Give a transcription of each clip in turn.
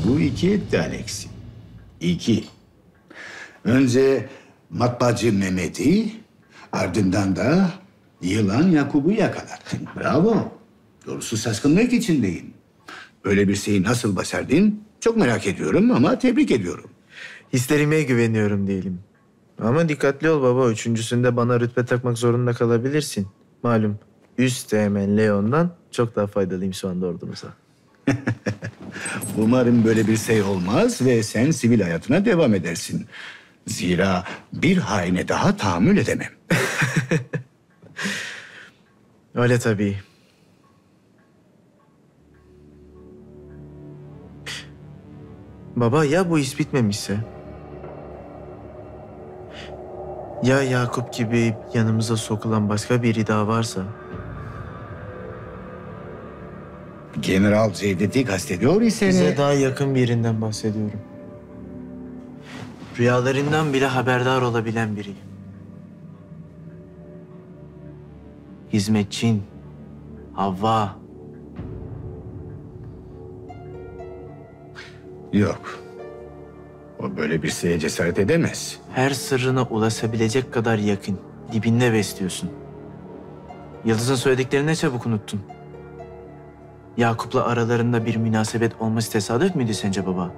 Bu iki etti Alexi. İki. Önce matbaacı Mehmet'i, ardından da yılan Yakup'u yakalattın. Bravo. Doğrusu saskınlık içindeyim. Böyle bir şeyi nasıl başardın? Çok merak ediyorum ama tebrik ediyorum. Hislerime güveniyorum diyelim. Ama dikkatli ol baba. Üçüncüsünde bana rütbe takmak zorunda kalabilirsin. Malum üst teğmen Leon'dan çok daha faydalıyım şu anda ordumuza. Umarım böyle bir şey olmaz ve sen sivil hayatına devam edersin. Zira bir haine daha tahammül edemem. Öyle tabii. Baba ya bu iş bitmemişse? Ya Yakup gibi yanımıza sokulan başka biri daha varsa? General Cevdet'i kastediyor ise... Bize daha yakın birinden bahsediyorum. Rüyalarından bile haberdar olabilen biri. Hizmetçin, Havva. Yok. O böyle bir şeye cesaret edemez. Her sırrına ulaşabilecek kadar yakın. Dibinde besliyorsun. Yıldız'ın söylediklerini ne çabuk unuttun. Yakup'la aralarında bir münasebet olması tesadüf müydü sence baba?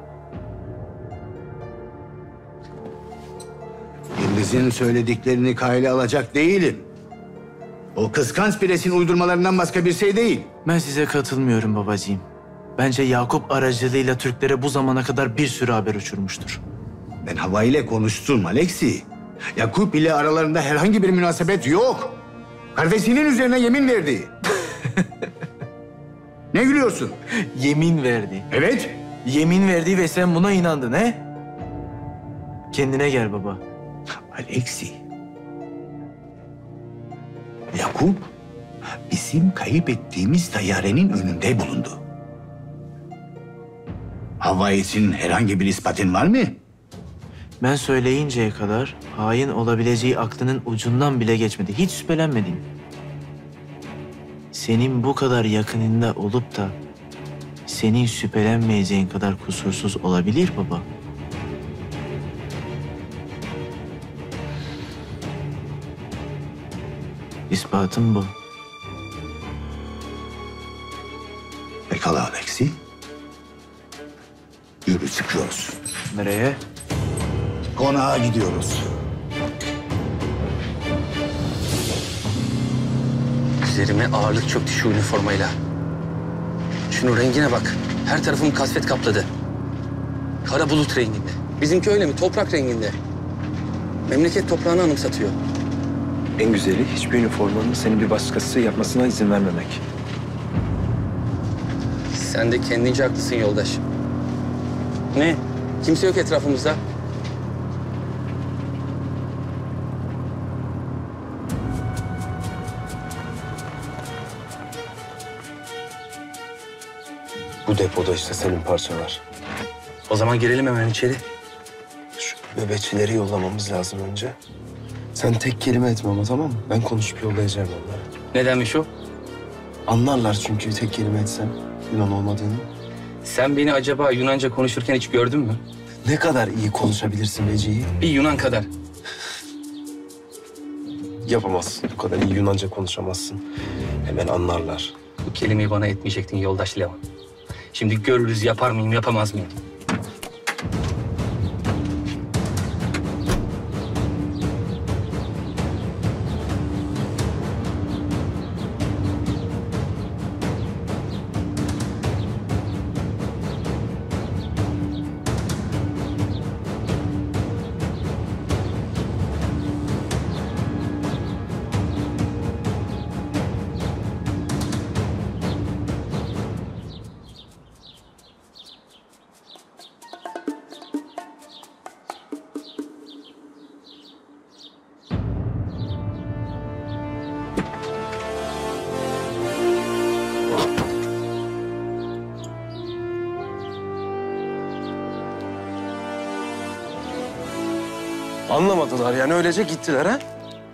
Yıldız'ın söylediklerini kayla alacak değilim. O kıskanç piresin uydurmalarından başka bir şey değil. Ben size katılmıyorum babacığım. Bence Yakup aracılığıyla Türklere bu zamana kadar bir sürü haber uçurmuştur. Ben Hava ile konuştum Alexi. Yakup ile aralarında herhangi bir münasebet yok. Kardeşinin üzerine yemin verdi. Ne gülüyorsun? Yemin verdi. Evet. Yemin verdi ve sen buna inandın he? Kendine gel baba. Alexi. Yakup bizim kayıp ettiğimiz tayyarenin önünde bulundu. Hava için herhangi bir ispatın var mı? Ben söyleyinceye kadar hain olabileceği aklının ucundan bile geçmedi. Hiç şüphelenmedin. Senin bu kadar yakınında olup da senin şüphelenmeyeceğin kadar kusursuz olabilir baba. İspatım bu. Pekala Alexi. Yürü çıkıyoruz. Nereye? Konağa gidiyoruz. Üzerime ağırlık çöktü şu üniformayla. Şunun rengine bak. Her tarafımı kasvet kapladı. Kara bulut renginde. Bizimki öyle mi? Toprak renginde. Memleket toprağını anımsatıyor. En güzeli hiçbir üniformanın senin bir başkası yapmasına izin vermemek. Sen de kendince haklısın yoldaş. Ne? Kimse yok etrafımızda. Bu depoda işte senin parçalar. O zaman girelim hemen içeri. Şu nöbetçileri yollamamız lazım önce. Sen tek kelime etme ama tamam mı? Ben konuşup yollayacağım onları. Nedenmiş o? Anlarlar çünkü tek kelime etsem Yunan olmadığını. Sen beni acaba Yunanca konuşurken hiç gördün mü? Ne kadar iyi konuşabilirsin Vecihi? Bir Yunan kadar. Yapamazsın. Bu kadar iyi Yunanca konuşamazsın. Hemen anlarlar. Bu kelimeyi bana etmeyecektin yoldaş Levan. Şimdi görürüz yapar mıyım, yapamaz mıyım? Anlamadılar yani öylece gittiler ha?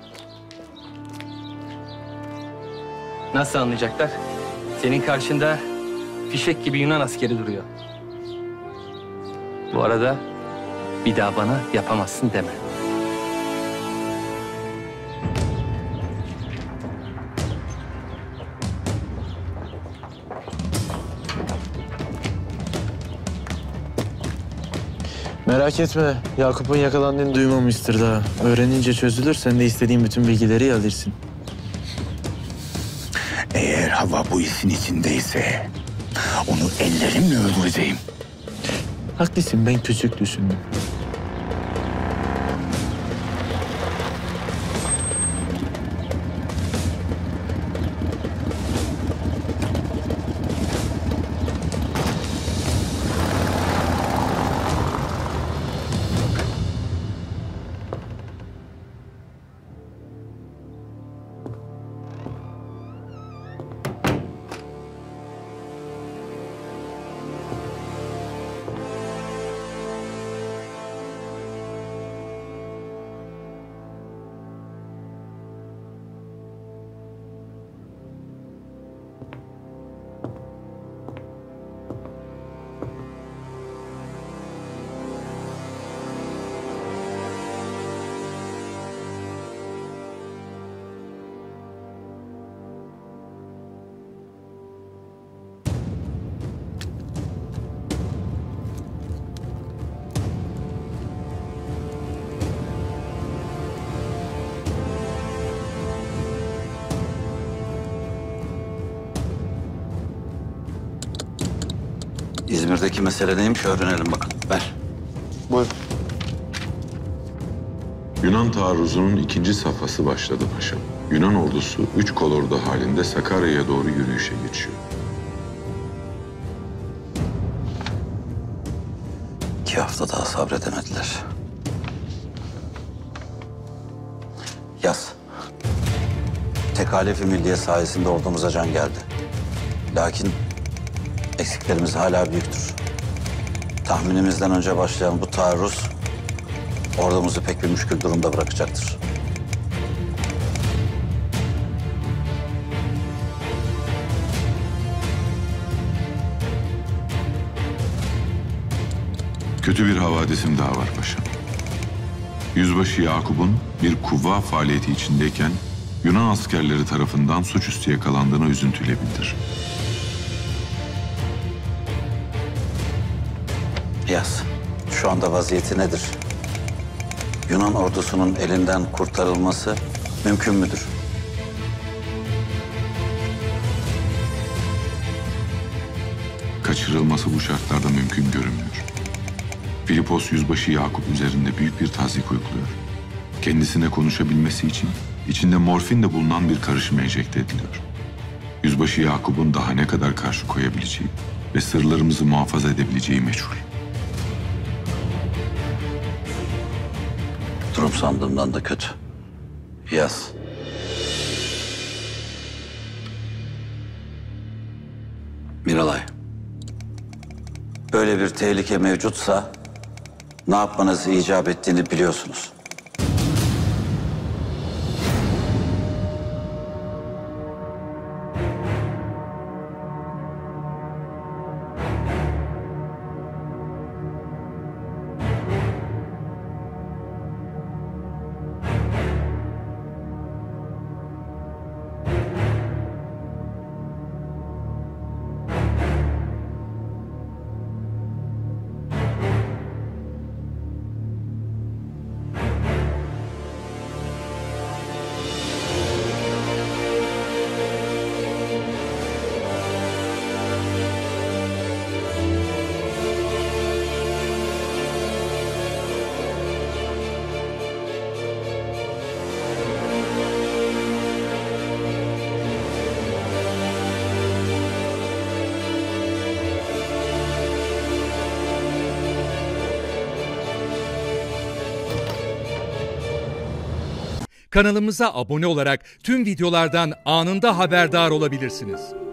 Nasıl anlayacaklar? Senin karşında fişek gibi Yunan askeri duruyor. Bu arada bir daha bana yapamazsın deme. Merak etme. Yakup'un yakalandığını duymamıştır daha. Öğrenince çözülür. Sen de istediğin bütün bilgileri alırsın. Eğer Hava bu işin içindeyse onu ellerimle öldüreceğim. Haklısın. Ben küçük düşündüm. İzmir'deki mesele neymiş öğrenelim bakın. Ver. Buyur. Yunan taarruzunun ikinci safhası başladı paşam. Yunan ordusu 3 kolordu halinde Sakarya'ya doğru yürüyüşe geçiyor. 2 hafta daha sabredemediler. Yaz. Tekalifi milliye sayesinde ordumuza can geldi. Lakin eksiklerimiz hala büyüktür. Tahminimizden önce başlayan bu taarruz ordumuzu pek bir müşkül durumda bırakacaktır. Kötü bir havadisim daha var paşam. Yüzbaşı Yakup'un bir kuvva faaliyeti içindeyken Yunan askerleri tarafından suçüstü yakalandığını üzüntüyle bildir. Yaz. Şu anda vaziyeti nedir? Yunan ordusunun elinden kurtarılması mümkün müdür? Kaçırılması bu şartlarda mümkün görünmüyor. Filipos Yüzbaşı Yakup üzerinde büyük bir tazyik uyguluyor. Kendisine konuşabilmesi için içinde morfin de bulunan bir karışım enjekte ediliyor. Yüzbaşı Yakup'un daha ne kadar karşı koyabileceği ve sırlarımızı muhafaza edebileceği meçhul. Durum sandığımdan da kötü. Yaz. Miralay. Böyle bir tehlike mevcutsa ne yapmanızı icap ettiğini biliyorsunuz. Kanalımıza abone olarak tüm videolardan anında haberdar olabilirsiniz.